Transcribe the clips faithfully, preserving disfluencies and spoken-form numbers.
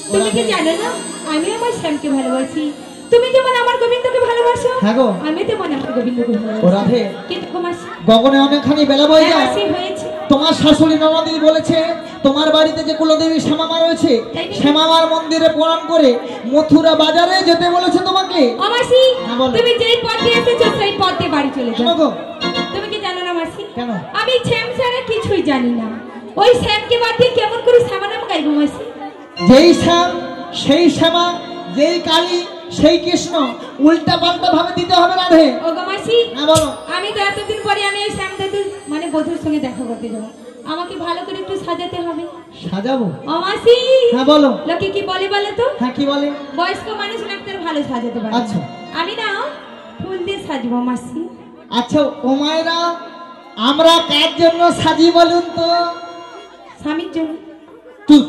তুমি কি জানো না আমি আমার শ্যামকে ভালোবাসি তুমি যেমন আমার গোবিন্দকে ভালোবাসো হ্যাঁ গো আমি তেমন আমার গোবিন্দকে ভালোবাসি ও রাধে কিন্তু মাসি গগনে অনেকখানি বেলা বয়ে যায় হয়েছে তোমার শাশুড়ি ননদি বলেছে তোমার বাড়িতে যে কুলদেবী শ্যামামা রয়েছে শ্যামামার মন্দিরে প্রণাম করে মথুরা বাজারে যেতে বলেছে তোমাকে ও মাসি তুমি যেই পথে এসেছো সেই পথে বাড়ি চলে যাও তুমি কি জানো না মাসি কেন আমি শ্যাম ছাড়া কিছুই জানি না ওই শ্যামকে বাদ দিয়ে কেমন করে শ্যামা নাম গাইবো মাসি যেই শ্যাম সেই শ্যামা যেই কালী সেই কৃষ্ণ উল্টা পাল্টা ভাবে দিতে হবে রাধে ও গো মাসি হ্যাঁ বলো আমি তো এতদিন পরে আমি এই শ্যাম দাদু মানে বধুর সঙ্গে দেখা করতে যাবো আমাকে ভালো করে একটু সাজাতে হবে সাজাবো ও মাসি হ্যাঁ বলো লোকে কি বলে বলে তো হ্যাঁ কি বলে বয়স্ক মানুষ নাকি ভালো সাজাতে পারে আচ্ছা আমি না ফুল দিয়ে সাজবো মাসি আচ্ছা ও মায়েরা আমরা কার জন্য সাজি বলুন তো স্বামীর জন্য তুই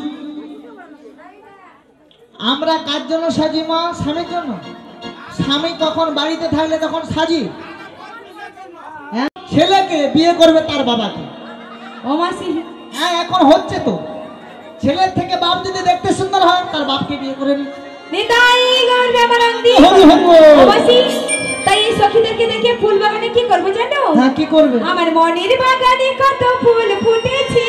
আমরা কার জন্য সাজি মা স্বামীর জন্য স্বামী কখন বাড়িতে থাকলে তখন সাজি হ্যাঁ ছেলেকে বিয়ে করবে তার বাবাকে ও মাসি হ্যাঁ এখন হচ্ছে তো ছেলের থেকে বাপ যদি দেখতে সুন্দর হয় তার বাপকে বিয়ে করে নি নিতাই গৌর ব্যাপারান্দি হরি হরি ও মাসি তাই এই সখীদেরকে দেখে ফুল বাগানে কি করব জানো হ্যাঁ কি করবে আমার মনের বাগানে কত ফুল ফুটেছে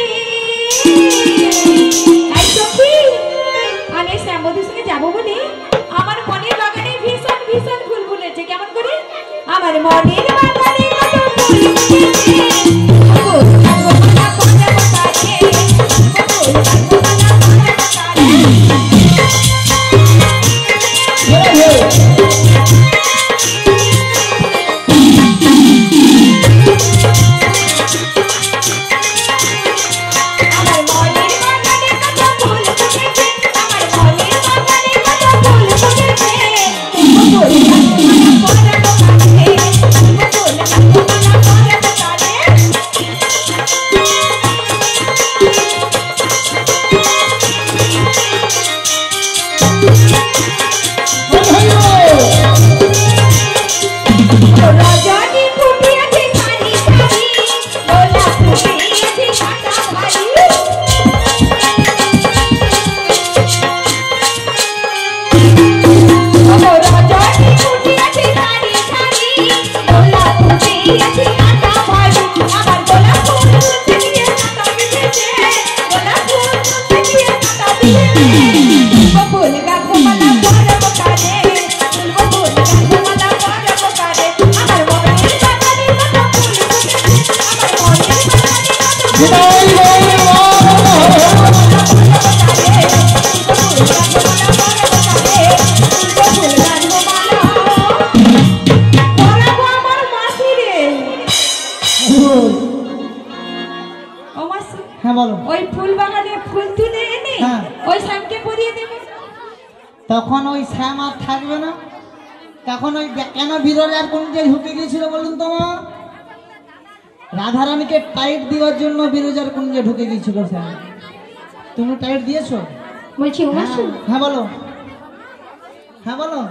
এই সখী আমি শ্যামবধূর সঙ্গে যাবো বলে আমার মনের বাগানে ভীষণ ভীষণ ফুল ফুটেছে কেমন করে আমার মনের বাগানে কত ফুল ফুটেছে তখন ওই শ্যাম আর থাকবে না তখন ওই কেন বিরজার কুঞ্জে ঢুকে গিয়েছিল বলুন তো মা রাধারানীকে টাইট দেওয়ার জন্য বিরজার কুঞ্জে ঢুকে গিয়েছিল শ্যাম তুমি টাইট দিয়েছো বলছি হ্যাঁ বলো হ্যাঁ বলো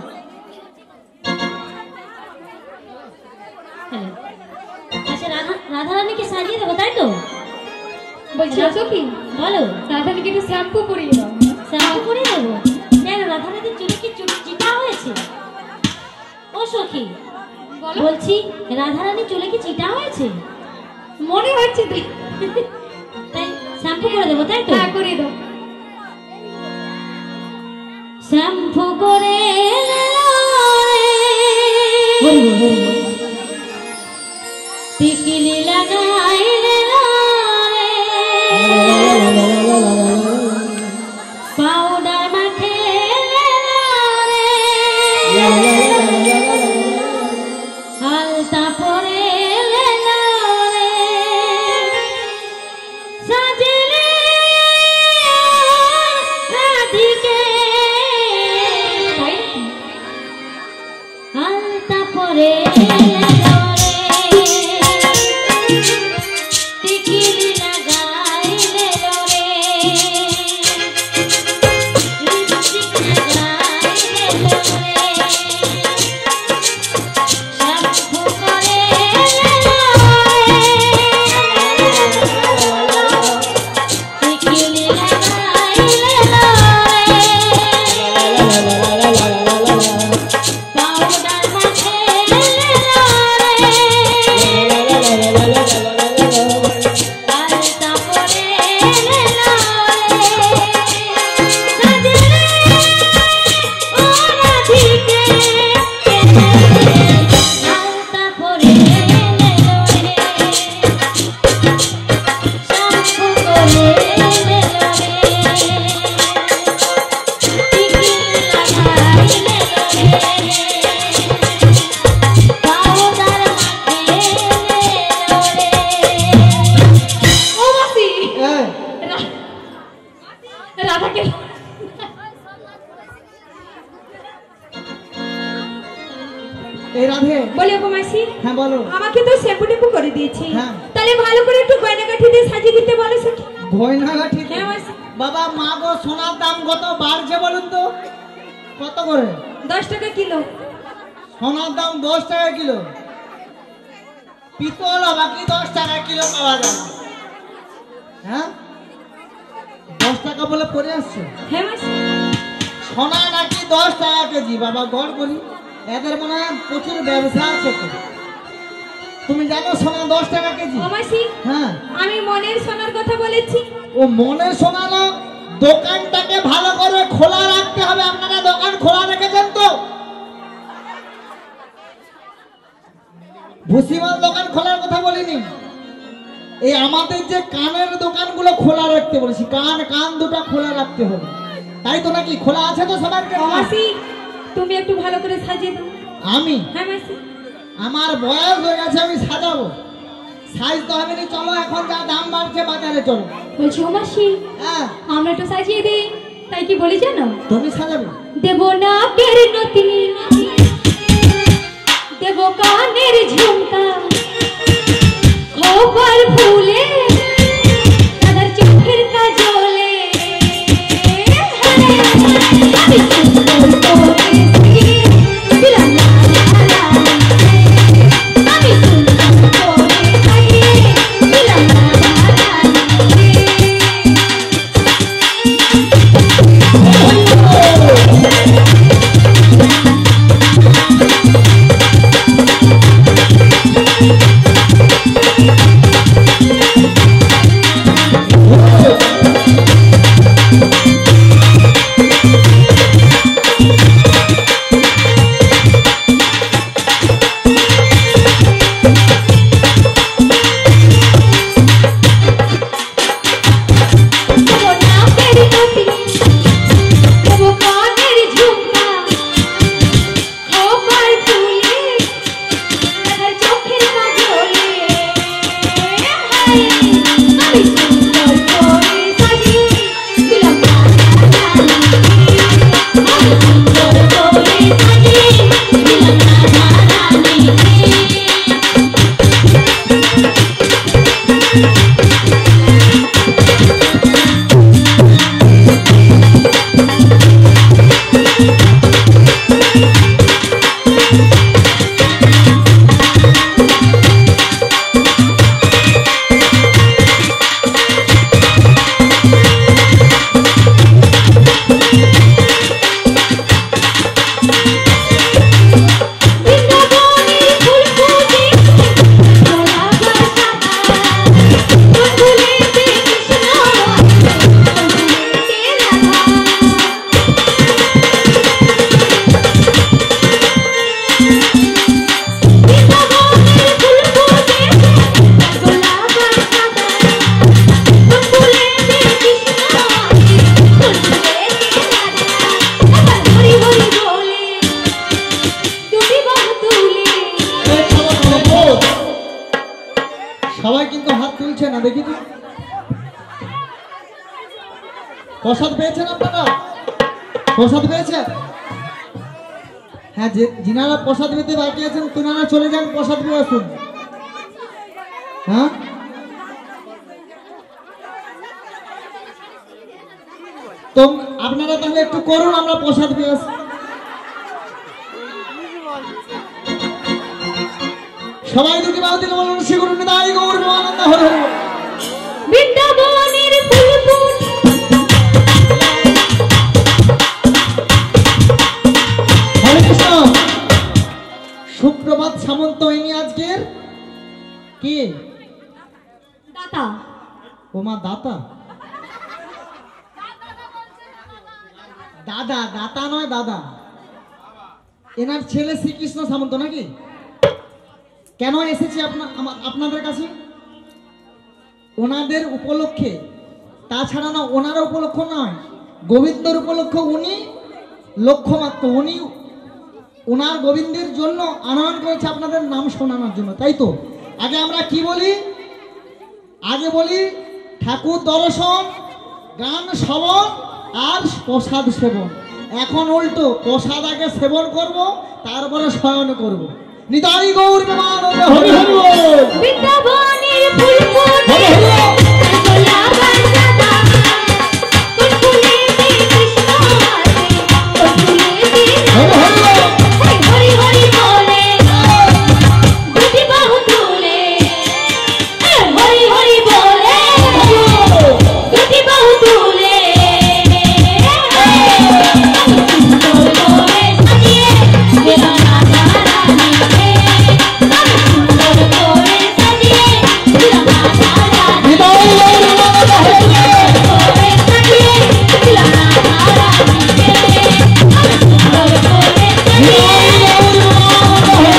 আচ্ছা রাধারানীকে সাজিয়ে দেবো তাই তো বলছি কি বলো রাধারানীকে একটু শ্যাম্পু করিয়ে দাও শ্যাম্পু করিয়ে দেবো কেন রাধারানীর চুলে কি চিটা হয়েছে ও সখী বলছি রাধারানীর চুলে কি চিটা হয়েছে মনে হচ্ছে তাই শ্যাম্পু করে দেবো তাই তো হ্যাঁ করে দাও শ্যাম্পু করে টিকিলি লাগাই পাউডার মাখে আলতা পরে সাজলে রাধিকে আলতা পরে বলো। আমাকে তো শ্যাম্পু টেম্পু করে দিয়েছে, হ্যাঁ। তাহলে ভালো করে একটু গয়নাগাঠি দিয়ে সাজিয়ে দিতে বলো সখী। গয়নাগাঠি? হ্যাঁ মাসি। বাবা মা গো, সোনার দাম কত বাড়ছে বলুন তো? কত করে? দশ টাকা কিলো। সোনার দাম দশ টাকা কিলো? পিতল বাকি দশ টাকা কিলো পাওয়া যায়। হ্যাঁ, দশ টাকা বলে পড়ে আসছে। হ্যাঁ মাসি। সোনা নাকি দশ টাকা কেজি? বাবা গড় করি, এদের মনে হয় প্রচুর ব্যবসা আছে। তুমি জানো সোনা দশ টাকা কেজি? ও মাসি, হ্যাঁ, আমি মনের সোনার কথা বলেছি। ও মনের সোনা না, দোকানটাকে ভালো করে খোলা রাখতে হবে। আপনারা দোকান খোলা রেখেছেন তো? ভুসিমাল দোকান খোলার কথা বলিনি, এই আমাদের যে কানের দোকানগুলো খোলা রাখতে বলেছি। কান কান দুটো খোলা রাখতে হবে, তাই তো নাকি? খোলা আছে তো সবার? ও মাসি, তুমি একটু ভালো করে সাজিয়ে দাও। আমি? হ্যাঁ মাসি। আমার বয়স হয়ে গেছে, আমি সাজাবো? সাইজ তো হবে না। চলো এখন যা দাম বাড়ছে বাজারে চলো। বলছি ও মাসি, হ্যাঁ, আমরা একটু সাজিয়ে দিই, তাই কি বলি জানো? তুমি সাজাবে? দেব না কের নতি, দেব কানের ঝুমকা, খোপার ফুলে, দাদার চোখের কাজলে, আমি সুন্দর করে সাজিয়ে দিলাম না লা লা লা। আমি সুন্দর করে সাজিয়ে দিলাম না লা লা সবাই কিন্তু হাত তুলছে না, দেখি তো। প্রসাদ পেয়েছেন আপনারা? প্রসাদ পেয়েছেন? হ্যাঁ, যে যিনারা প্রসাদ পেতে বাকি আছেন তিনারা চলে যান, প্রসাদ পেয়ে আসুন। হ্যাঁ, তো আপনারা তাহলে একটু করুন, আমরা প্রসাদ পেয়ে আসি। সবাই দুটি বাহু দিলে বলুন শ্রী গুরু নিতাই গৌর প্রেমানন্দ হরে হরে। বৃন্দাবনের ফুল ফুল হরে কৃষ্ণ। সুপ্রভাত সামন্ত ইনি আজকের কি দাতা। ও মা দাতা? দাদা দাতা নয়, দাদা। এনার ছেলে শ্রীকৃষ্ণ সামন্ত নাকি? কেন এসেছি আপনাদের কাছে? ওনাদের উপলক্ষে, তাছাড়া না ওনার উপলক্ষ নয়, গোবিন্দর উপলক্ষ। উনি লক্ষ্য মাত্র, উনি ওনার গোবিন্দের জন্য আনয়ন করেছে আপনাদের নাম শোনানোর জন্য, তাই তো? আগে আমরা কি বলি? আগে বলি ঠাকুর দর্শন, গান শ্রবণ আর প্রসাদ সেবন। এখন উল্টো, প্রসাদ আগে সেবন করব, তারপরে শয়ন করব। নিতাই গৌর প্রেমানন্দে হরি হরি বল। বৃন্দাবনের ফুল ফুটে হরি হরি বল। গোলাপ সাদা কোন ফুলেতে কৃষ্ণ আছে কোন ফুলেতে হরি হরি বল। হরি হরি বলে দুটি বাহু তুলে হরি হরি বলে দুটি বাহু তুলে সুন্দর করে সাজিয়ে গেলাম রাজা রানীকে সুন্দর করে সাজিয়ে গেলাম রাজা রানী নিতাই গৌর প্রেমানন্দে হরি হরি বল। করে সাজিয়ে গেলাম রাজা রানীকে সুন্দর করে সাজিয়ে নিতাই গৌর প্রেমানন্দে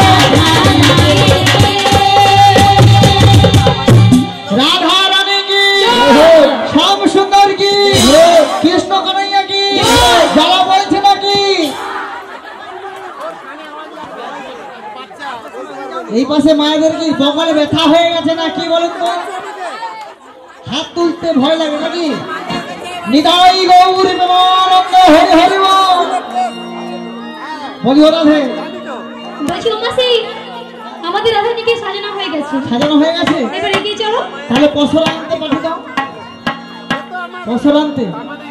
হরি হরি বল। রাধা রানী কি, শ্যাম সুন্দর কি, কৃষ্ণ কানাইয়া কি, যারা বলছে নাকি এই পাশে মায়েদের কি বগলে ব্যথা হয়ে গেছে না কি বলুন তো? হাত তুলতে ভয় লাগে নাকি? নিতাই গৌর প্রেমানন্দে হরি হরি বল। বলি ও রাধে, বলছি ও মাসি আমাদের রাধানীকে সাজানো হয়ে গেছে সাজানো হয়ে গেছে? এবার এগিয়ে চলো তাহলে পসরা আনতে পাঠিয়ে দাও, পসরা আনতে।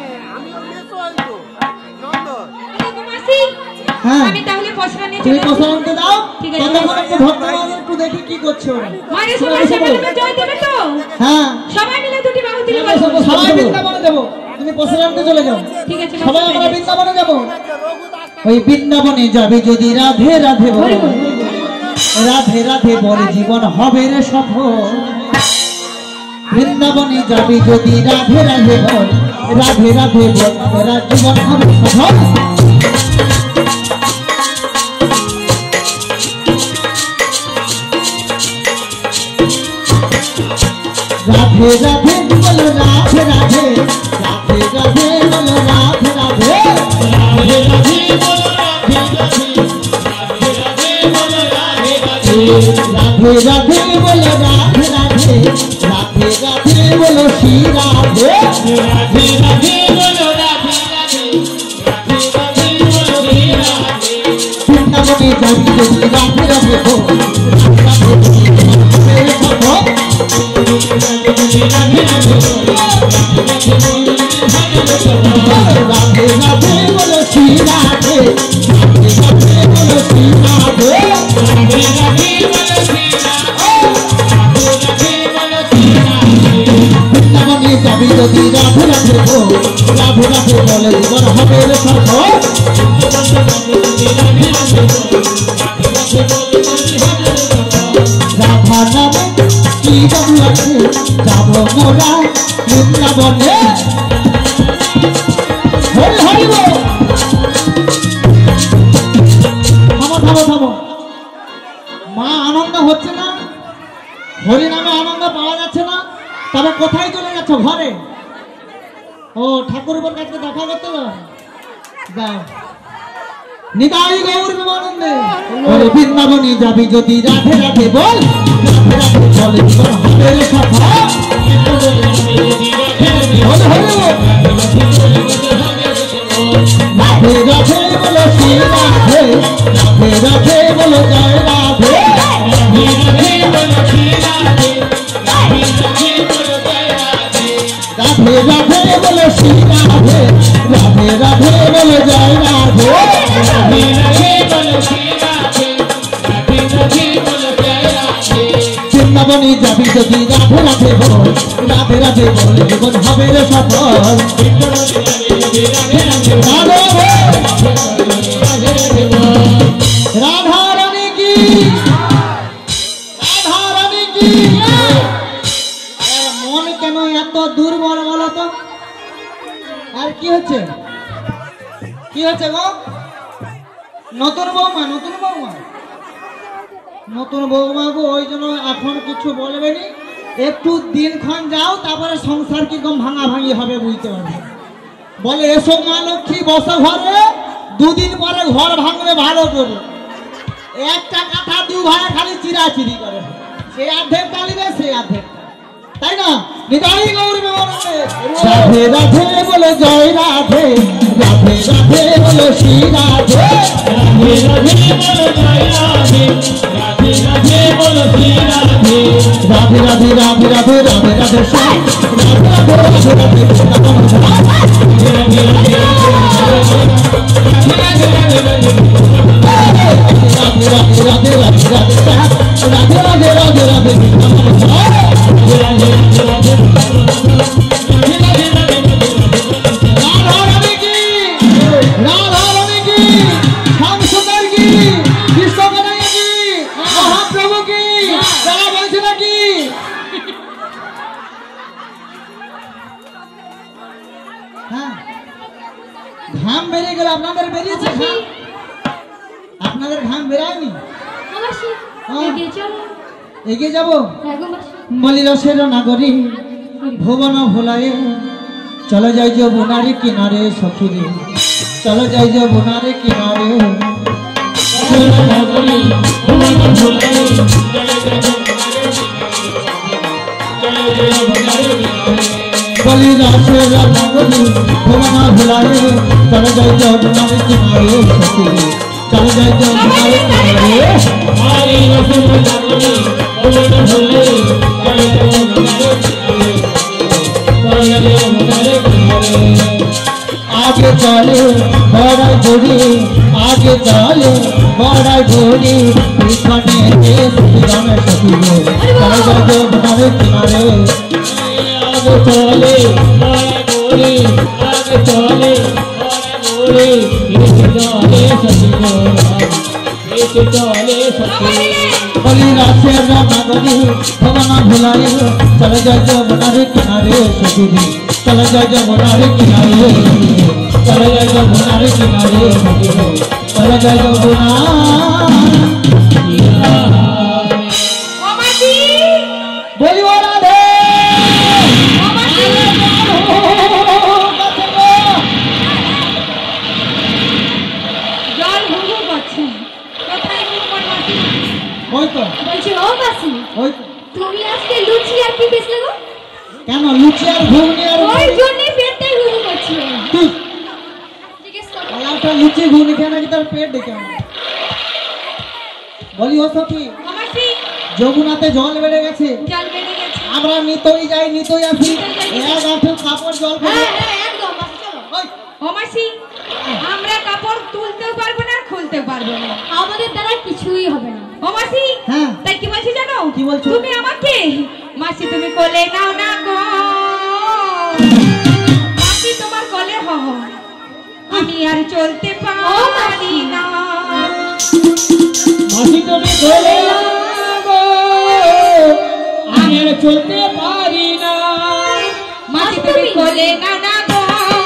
মাসি হ্যাঁ, আমি তাহলে পছরা নিয়ে তুমি চলে পসরা আনতে দাও। ঠিক আছে। ততক্ষণ একটু ভক্তগণ একটু দেখি কি করছে ওরা। মায়ের সবাই সেবালে জয় দেবে তো হ্যাঁ, সবাই মিলে দুটি বাহু তুলে সবাই বলবো সবাই বৃন্দাবনে যাবো, তুমি পসরা আনতে চলে যাও। ঠিক আছে সবাই আমরা বৃন্দাবনে যাবো। ওই বৃন্দাবনে যাবে যদি রাধে রাধে বল, রাধে রাধে বলে জীবন হবে রে সফল। বৃন্দাবনে যাবে যদি রাধে রাধে বল, রাধে রাধে বল এরা জীবন হবে সফল। রাধে রাধে বলো রাধে রাধে, রাধে রাধে বলো রাধে রাধে, রাধে রাধে বলো রাধে রাধে, রাধে রাধে বলো রাধে রাধে, রাধে রাধে বলো শ্রী রাধে, রাধে রাধে বলো রাধে রাধে, রাধে রাধে বলো শ্রী রাধে। বৃন্দাবনে যাবি যদি রাধে রাধে বল, রাধে রাধে বল রাধে রাধে বলো শ্রী রাধে, রাধে রাধে বলো শ্রী রাধে, রাধে রাধে বলো শ্রী রাধে। বৃন্দাবনে যাবি যদি রাধে রাধে বল, রাধে রাধে বলে জীবন হবে রে সফল। রাধা নামে কি জাদু আছে, যাবো মোরা বৃন্দাবনে হরি হরি বল। থামো থামো থামো, মা আনন্দ হচ্ছে না, হরি নামে আনন্দ পাওয়া যাচ্ছে না, তবে কোথায় চলে যাচ্ছ? ঘরে? ও ঠাকুর উপর কাছে দেখা করতে যাও, যাও। নিতাই গৌর প্রেমানন্দে বলে বৃন্দাবনে যাবি যদি রাধে রাধে বল, রাধে রাধে বলে জীবন হবে রে সফল। হরি হরি বল। রাধে রাধে বলো শ্রী রাধে, রাধে রাধে বলো জয় রাধে, রাধে রাধে বলো শ্রী রাধে, রাধে রাধে বলো জয় রাধে, রাধে রাধে বলো শ্রী রাধে, রাধে রাধে বলো জয় রাধে, রাধে রাধে বলো শ্রী রাধে, রাধে রাধে বলো জয় রাধে। বৃন্দাবনে যাবি যদি রাধে রাধে বল, রাধে রাধে বল জীবন হবে রে সফল। রাধা রানী কি, রাধা রানী কি। মন কেন এত দুর্বল বলো তো? আর কি হচ্ছে, কি হচ্ছে গো? নতুন বৌমা, নতুন বৌমা, নতুন বৌমা গো, ওই জন্য এখন কিছু বলবেনি, একটু দিনক্ষণ যাও, তারপরে সংসার কিরকম ভাঙা ভাঙি হবে বুঝতে পারবে। বলে এসো মা লক্ষ্মী বসো ঘরে, দুদিন পরে ঘর ভাঙবে ভালো করে। একটা কথা দু ভাই খালি চিরাচিরি করে, সে অর্ধেক টালিবে, সে অর্ধেক, তাই না? নিতাই গৌর প্রেমানন্দে রাধে রাধে বলে জয় রাধে রাধে রাধে বলে শ্রী রাধে রাধে রাধে বলো জয় রাধে রাধে রাধে বলো শ্রী রাধে রাধে রাধে রাধে রাধে রাধে রাধে শ্যাম রাধে রাধে রাধে রাধে কৃষ্ণ রাধে রাধে রাধে রাধে রাধে শ্যাম রাধে রাধে রাধে রাধে কৃষ্ণ রাধা রাধে কি রাধা রাধে কি শ্যাম সুন্দর কি কৃষ্ণ কানাইয়া কি মহাপ্রভু কি যারা বলছে নাকি হ্যাঁ ঘাম বেরিয়ে গেল আপনাদের বেরিয়েছে ঘাম আপনাদের ঘাম বেরায়নি মাসি এগিয়ে চলো এগিয়ে যাব হ্যাঁ গো মাসি বলি রসের নাগরী ভুবন ভোলায় চলো যাই যে বোনারে কিনারে সখীরে চলো যাই যে বোনারে কিনারে বলি রসের নাগরী ভুবন ভোলায় চলো যাই যে বোনারে কিনারে সখীরে চলো যাই যে বোনারে কিনারে हमारी रसूल लगनी बोले बोले चले चले चले चले आगे चले बड़ा गोरी आगे चले बड़ा गोरी पीछने के सुदाम सखीरे चले जाओ बनारे किनारे आगे चले बड़ा गोरी आगे चले बड़ा गोरी चले सखीरे चले सखीरे बलि राशेर नागरी भवन भुलाए चले जाओ बनारे किनारे सखीरे चले जाओ बनारे किनारे चले जाओ बनारे किनारे सखीरे चले जाओ बना মামাজি बोली राधे মামাজি জল হুড় করছে কোথায় হুড় মাটি ওই তো বলছি ও মাসি ওই তো তুমি আজকে লুচি আর কি বেচলে গো কেন লুচি আর ঘুগনি আর ওই জন্যই পেটটাই হুড় করছিল তুই জিজ্ঞেস করো একটা লুচি ঘুগনি খেয়ে নাকি তার পেট ডেকে আমার বলি ও সখী মামাজি যমুনাতে জল বেড়ে গেছে জল বেড়ে গেছে আমরা নিতই যাই নিতই আসি এক আঠের কাপড় জল হ্যাঁ পড়ে হ্যাঁ একদম মাসি চলো ওই, ও মাসি আমরা কাপড় তুলতেও পারবো না আর খুলতেও পারবো না আমাদের দ্বারা কিছুই হবে না ও মাসি হ্যাঁ তাই কি বলছি জানো কি বলছো? তুমি আমাকে মাসি তুমি কোলে নাও না গো মাসি তোমার কোলে হও আমি আর চলতে পারি না মাসি তুমি চলে গো আমি আর চলতে পারি না মাসি তুমি কোলে নাও না গো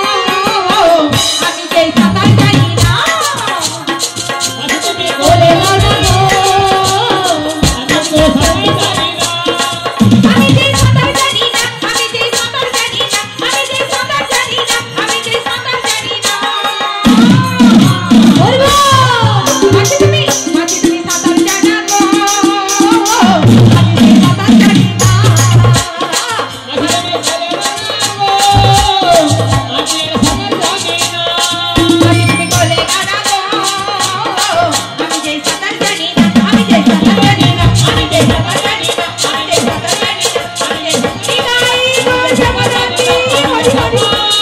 আমি যেই সাঁতার জানি না মাসি তুমি বলে নাও না গো আমি তো সাথে জানি না আমি যেই সাঁতার জানি না আমি যেই সাঁতার জানি না আমি যেই সাঁতার জানি না আমি যেই সাঁতার জানি না বলবো মাসি তুমি মাসি তুমি সাঁতার জানা গো আমি যেই সাঁতার জানি না মাসি তুমি চলে গো আমি আর সাথে জানি না মাসি তুমি কোলে নাও না গো আমি যেই সাঁতার জানি না আমি যেই সাঁতার জানি না আমি যেই সাঁতার জানি না আমি যেই সাঁতার জানি না আমি যেই নিতাই গৌর জগন্নাথী হরি হরি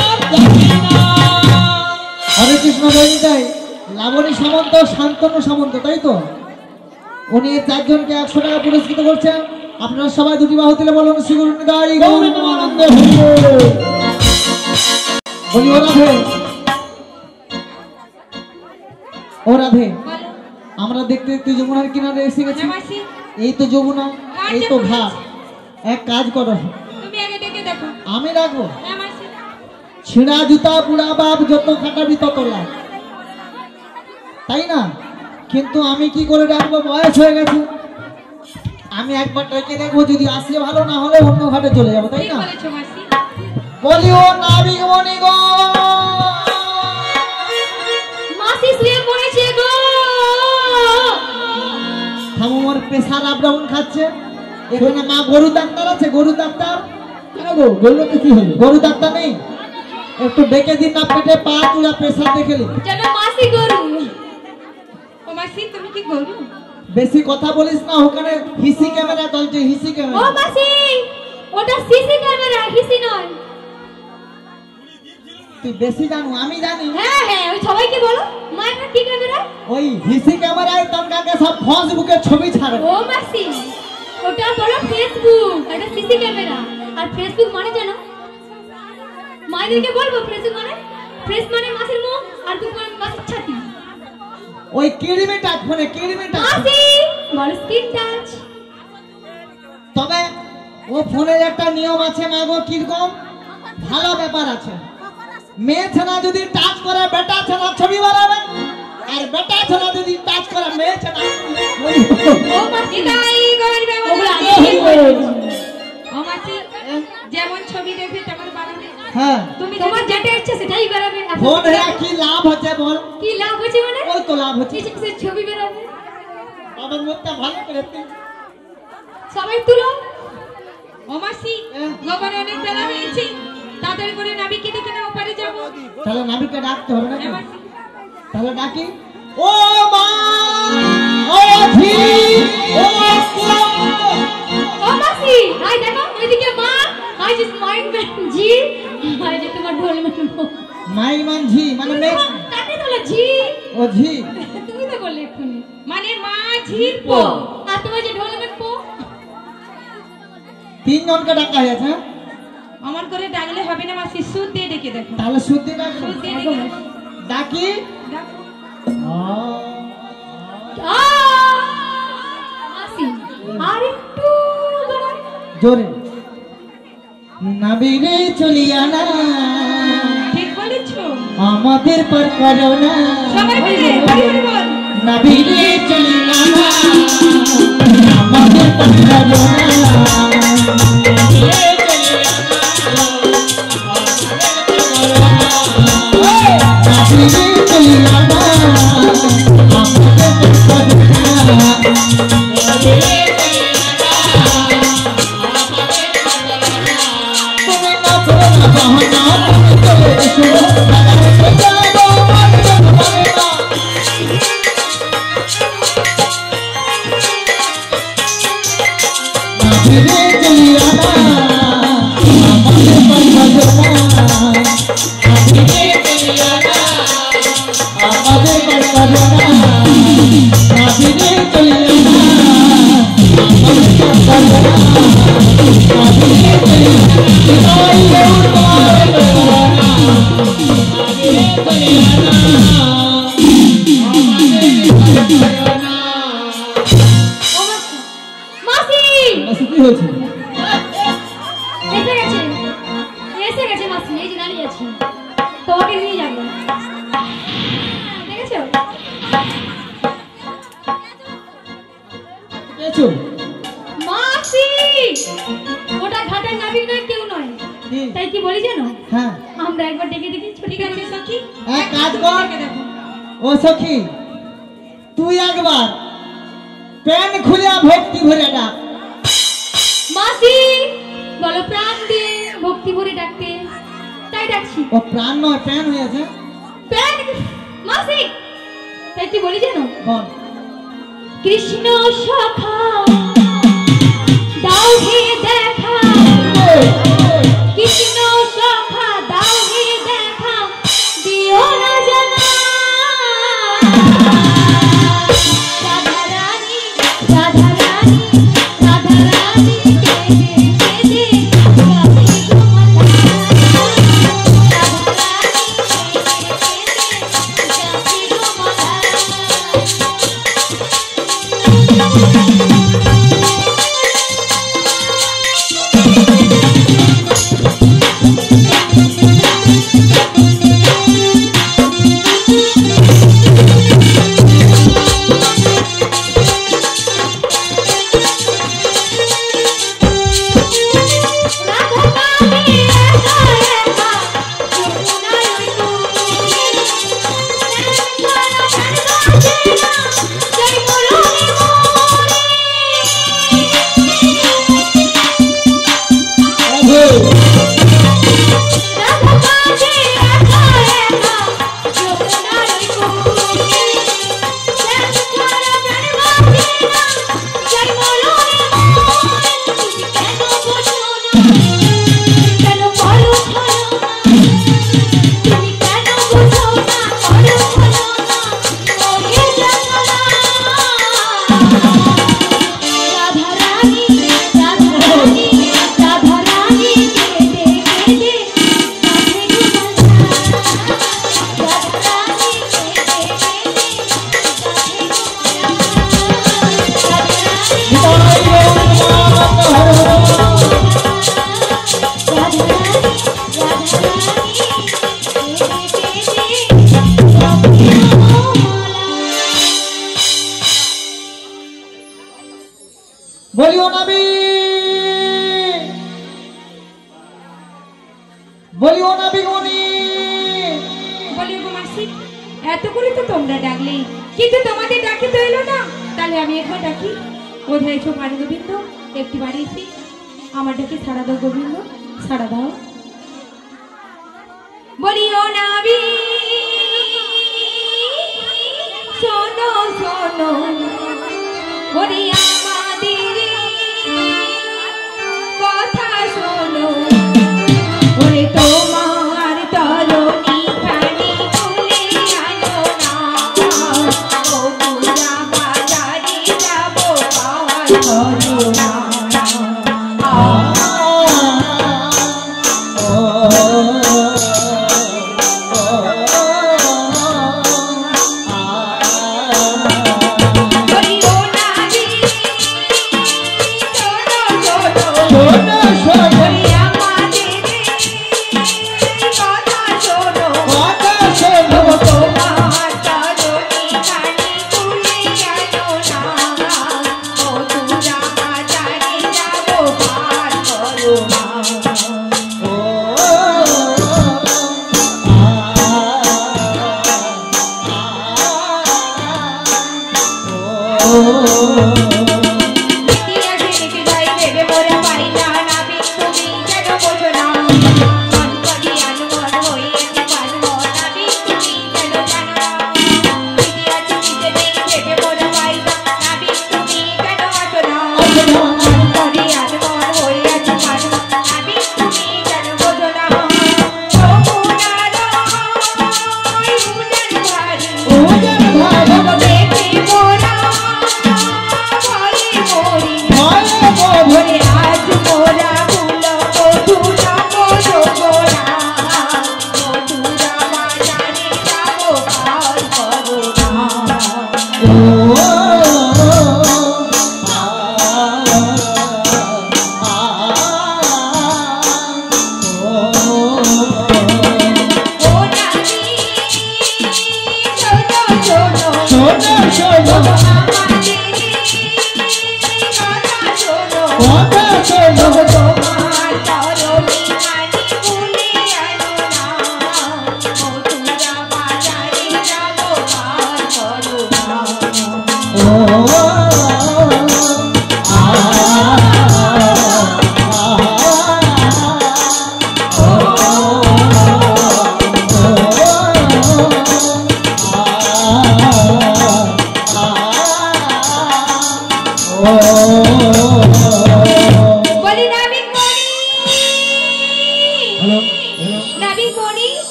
হরে কৃষ্ণ জয়িতাই লাবণী সামন্ত শান্তনু সামন্ত তাই তো উনি এই চারজনকে একশো টাকা পুরস্কৃত করছেন আপনারা সবাই দুটি বাহু তুলে বলুন শ্রীগুরু নিতাই গৌর প্রেমানন্দে বলি ও রাধে ও রাধে বলো আমরা দেখতে দেখতে যমুনার কিনারে এসে গেছি হ্যাঁ মাসি এই তো যমুনা এই তো ঘাট এক কাজ করো তুমি আগে দেখে দেখো আমি রাখবো হ্যাঁ মাসি ছিঁড়া জুতা বুড়া বাপ যত খাটাবি তত লাভ তাই না কিন্তু আমি কি করে রাখবো বয়স হয়ে গেছে আমি একবার ডেকে দেখবো যদি আসে ভালো না হলে অন্য ঘাটে চলে যাবো তাই ঠিক না বলেছো মাসি বলি ও নাবিক মণিগো মাসি শুয়ে পড়েছে গো থামো মোর প্রেসার আপ ডাউন খাচ্ছে এখানে মা গরু ডাক্তার আছে গরু ডাক্তার কেন গো বললো তো কি হলো? গরু ডাক্তার নেই? একটু ডেকে দিন না, পেটে পা তুলা প্রেসার দেখে নিন। যেন মাসি গরু। ও মাসি তুমি কি গরু? বেশি কথা বলিস না, ওখানে হিসি ক্যামেরা চলছে, হিসি ও ক্যামেরা। মাসি, ওটা সিসি ক্যামেরা, হিসি নয়। তুই বেশি জানো, আমি জানি। হ্যাঁ হ্যাঁ, ওই সবাইকে বলো মায়ের কি ক্যামেরা? ওই হিসি ক্যামেরায় তনকাকে সব ফেসবুকে ছবি ছাড়ে। ও মাসি, ওটা বলো ফেসবুক, এটা সিসি ক্যামেরা। আর ফেসবুক মানে জানো? মায়েদেরকে বলবো ফেসবুক মানে? ফেস মানে মাসির মুখ, আর বুক মানে মাসির ছাতি। ওই কিড়িমি টাচ ফোনে, কিড়িমি টাচ। মাসি বলো স্ক্রিন টাচ। তবে ও ফোনের একটা নিয়ম আছে না গো, কিরকম ভালো ব্যাপার আছে। মেয়ে ছেনা যদি টাচ করে বেটা ছেনা ছবি বানাবে, আর বেটা ছেনা যদি টাচ করে মেয়ে ছেনা। ও মাসি তাই করবে ওগুলো বলে। আগে বলবো। ও মাসি যেমন ছবি দেখবে তেমন বানাবে। হ্যাঁ, তুমি তোমার যেটা ইচ্ছে সেটাই বেরাবে। এত ফোন সুবিধা- হ্যাঁ কি লাভ হচ্ছে বল? কি লাভ হচ্ছে মানে? ওই তো লাভ হচ্ছে। কিসে কিসে ছবি বেরাবে? আমার মুখটা ভালো করে তুই। সবাই তুলো। ও মাসি হ্যাঁ। গোবরে অনেক বেলা হয়েছে, তাড়াতাড়ি করে নাবিকে দেখে না ওপারে যাবো। তাহলে নাবিককে ডাকতে হবে না? হ্যাঁ মাসি। তাহলে ডাকি। ও মা, ও ঝি, ও কুয়া। ও মাসি, হাই দেখো এদিকে মা, হাই যে মাইন্ড ম্যান জি, হাই যে তোমার ঢোল ম্যান। মাই মান ঝি মানে মেয়ে। তাকে তোলা জি, ও ঝি তুমি তো বললে এক্ষুনি। মানে মা ঝির পো, পো। আর তোমার যে ঢোল ম্যান পো। তিনজনকে ডাকা হয়েছে। হ্যাঁ? আমার করে ডাকলে হবে না মাসি, সুদ দিয়ে ডেকে দেখো। তাহলে শুদ্ধি ডাকি। সুদ দিয়ে ডেকে দেখো। ডাকি। ডাকো। আ মাসি আর একটু বাড়াই। জোরে। নাবিরে চলিয়া না, ঠিক বলেছো। আমাদের পর করো না। সবাই মিলে হরি হরি বল। নাবিরে চলিয়া না, আমাদের পর করো না। নাবিরে চলিয়া না, আমাদের পর করো না। তুমি না করো না বাহানা, তুমি চলে এসো, বেড়াতে যাবো আর যেতে পারে না। নাবিরে চলিয়া না, আমাদের পর করো না। নাবিরে চলিয়া না, আমাদের পর করো না। নাবিরে চলিয়া না, আমাদের পর করো না। নাবিরে চলিয়া না, ওই গৌর তোমার করো না। নাবিরে চলিয়া না, আমাদের পর করো না। ও মাসি, মাসি কি হয়েছে? এসে গেছে, এসে গেছে মাসি, এই যে দাঁড়িয়ে আছে, তোমাকে নিয়ে যাবো। দেখেছো? পেয়েছো? মাসি, ওটা ঘাটের নাবিক নয়, কেউ নয়। কি? তাই কি বলি জানো? হ্যাঁ, আমরা একবার ডেকে দেখি। ঠিক আছে সখী, এক কাজ কর। ডেকে দেখো। ও সখী, তুই একবার প্যান খুলে ভক্তি ভরে ডাক। মাসি বলো প্রাণ দিয়ে ভক্তি ভরে ডাকতে, তাই ডাকছি। ও প্রাণ নয়, প্যান হয়েছে। প্রাণ মাসি, তাই কি বলি জানো? বল। কৃষ্ণ সখা দাও হে দেখা, কৃষ্ণ সখা দাও হে দেখা, দিও না জানা। রাধা রানী, রাধা রানী, রাধা রানী কেঁদে কেঁদে যাবে তোমার। রাধা রানী কেঁদে কেঁদে যাবে তোমার। বলি ও নাবিকমণি, বলি গো মাসি, এত করে তো তোমরা ডাকলে, কিন্তু তোমাদের ডাকে তো এলো না। তাহলে আমি এখন ডাকি, কোথায় এসো পানি গোবিন্দ, একটু বাড়ি এসি, আমার ডাকে সাড়া দাও গোবিন্দ, সাড়া দাও। বলি ও নাবি, শোনো শোনো, বলি আমাদের কথা শোনো, ওরে তোমার তরণী খানি খুলে আনো না, ও পূজা বাজারে যাবো পাওয়ার করো না।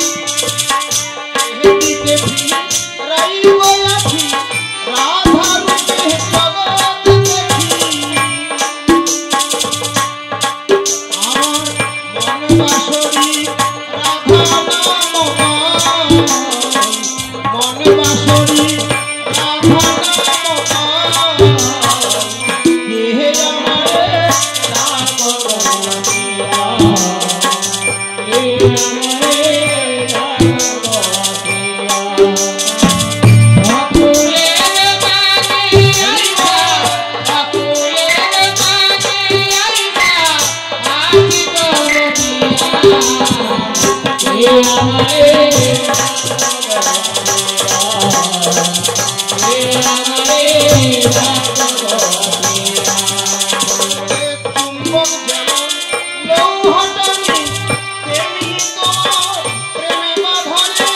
राधा চুম্বক যেমন লৌহটানি তেমনি তোমার প্রেমে বাঁধনে।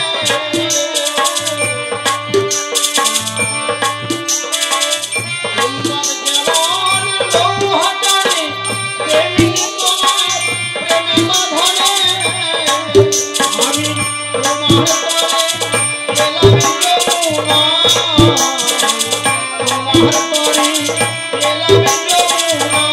চুম্বক যেমন লৌহটানি তেমনি তোমার প্রেমে বাঁধনে। আমি তোমার তরে গেলাম যমুনা, তোমার তরে গেলাম যমুনা।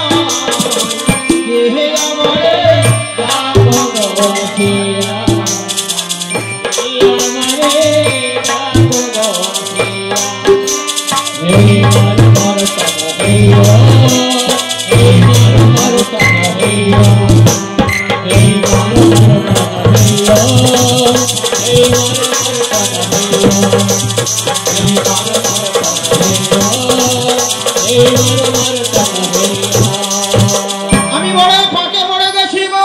কে আমারে ডাকো গো পিয়া, এই আমারে ডাকো গো পিয়া। এই মার মার তন হইও, এই মার মার তন হইও, এই মার মার তন হইও, এই মার মার তন হইও, এই মার মার তন হইও, এই মার মার তন হইও। আমি বড় ফাঁকে পড়ে গেছি গো।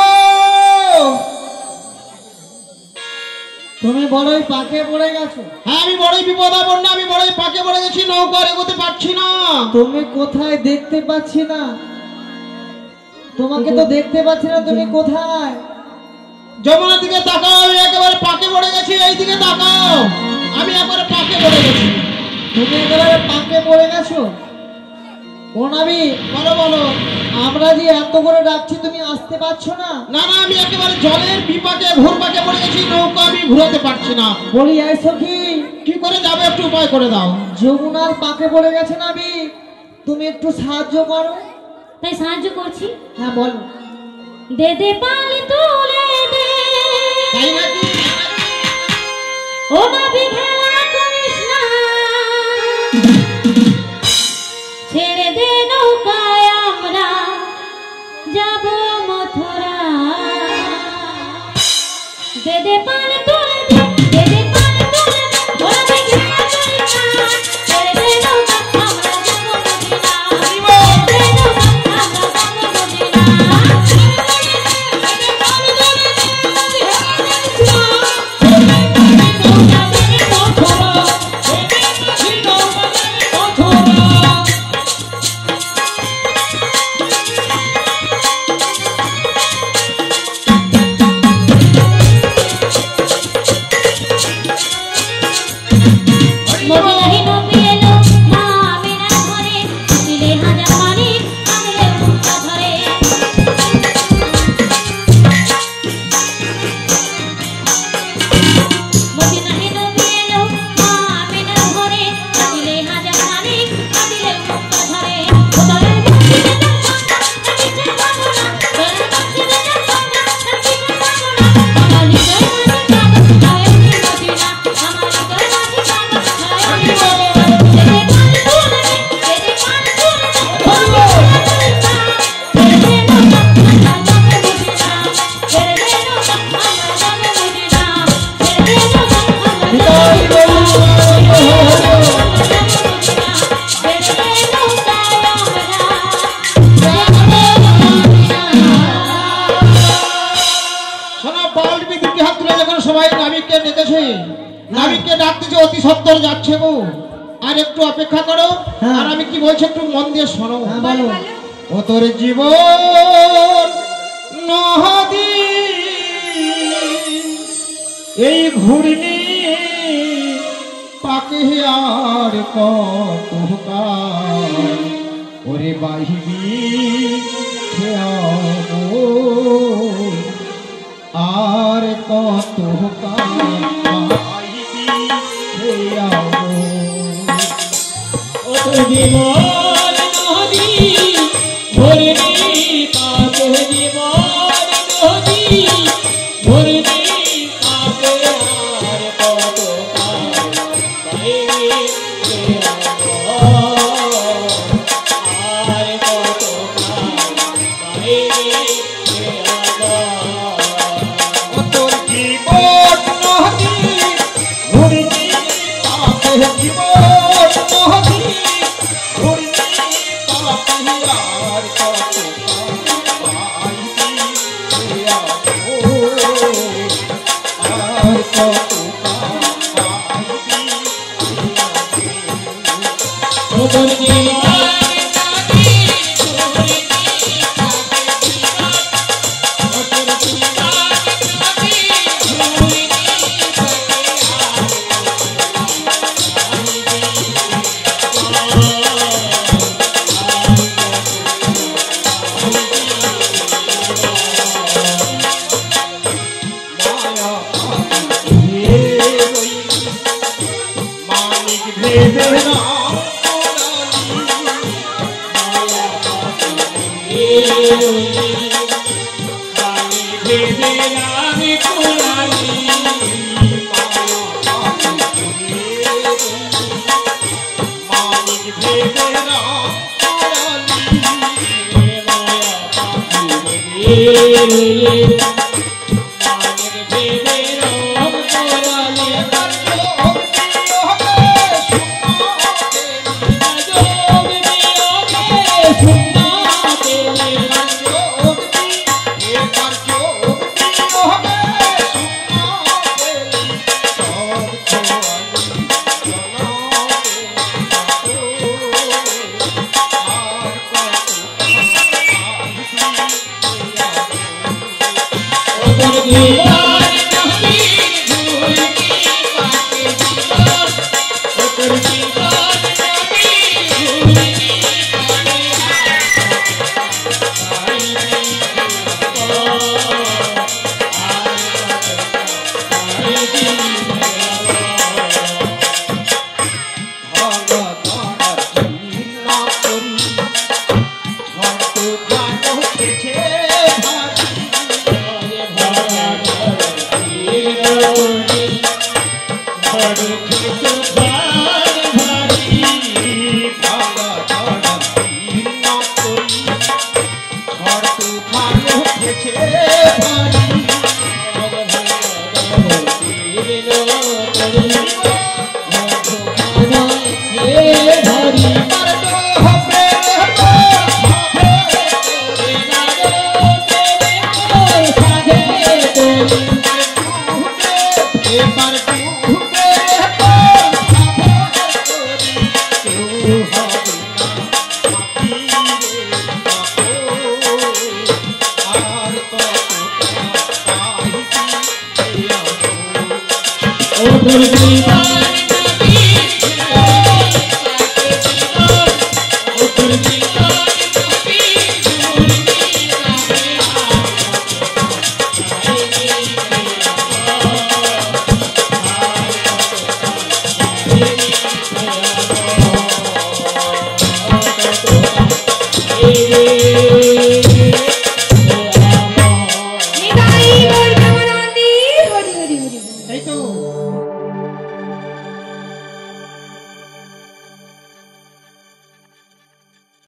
তুমি বড়ই পাকে পড়ে গেছো। হ্যাঁ, আমি বড়ই বিপদাপন্ন, আমি বড়ই ফাঁকে পড়ে গেছি, নৌকা আর এগোতে পারছি না। তুমি কোথায় দেখতে পাচ্ছি না, তোমাকে তো দেখতে পাচ্ছি না, তুমি কোথায়? যমুনার দিকে তাকাও, আমি একেবারে পাকে পড়ে গেছি। এই দিকে তাকাও, আমি একেবারে পাকে পড়ে গেছি। তুমি একেবারে পাকে পড়ে গেছো। ও নাবি, বলো বলো। আমরা যে এত করে ডাকছি তুমি আসতে পারছো না। না না, আমি একেবারে জলের বিপাকে ঘুরপাকে পড়ে গেছি, নৌকা আমি ঘুরাতে পারছি না। বলি এই সখী, কি করে যাবে একটু উপায় করে দাও। যমুনার পাকে পড়ে গেছে নাবি, তুমি একটু সাহায্য করো। তাই সাহায্য করছি। হ্যাঁ বলো। দে দে পানি তুলে দে, তাই নাকি? ও নবী খেলা করিস না, ছেড়ে দে নৌকায় আমরা যাব মথুরা। দে দে পানি তুলে দে, দে দে পানি তুলে দে, ও নবী খেলা করিস না, ছেড়ে দে নৌকা আমরা যাব মদিনা। ছেড়ে দে নৌকা আমরা যাব মদিনা। মদিনায় নবী এলো, মা আমিনার ঘরে, দিলে হাজার পানি, আনলে মুক্তা ধরে। মদিনায় নবী এলো, মা আমিনার ঘরে, দিলে হাজার পানি, আনলে মুক্তা ধরে। দলের মসজিদে যাবো না, নাচিতে যাবো না, দলের মসজিদে যাবো না, নাচিতে যাবো না। আমার হৃদয় মাঝে কাঁদো, হায় মদিনা, আমার হৃদয় মাঝে কাঁদো, হায় মদিনা। শোনো, পাল্টি দুটি হাত তুলে যখন সবাই নাবিককে ডেকেছে, নাবিককে ডাকতেছে, অতি সত্বর যাচ্ছে গো। আর একটু অপেক্ষা করো। হ্যাঁ। আর আমি কি বলছি একটু মন দিয়ে শোনো। হ্যাঁ বলো। ও তোর জীবন নদী, এই ঘুরনি পাকে আর কত কাল, ওরে বাহিবি খেয়াবো আর কত কাল, বাহিবি খেয়াবো। ও তোর জীবন নদী, ভরনি পাকে জীবন নদী, ভরনি পাকে আর কত কাল, বাইরে আর কত কাল, বাইরে ও তোর জীবন নদী, ঘুরনি পাকে জীবন নদী, ঘুরনি Oh,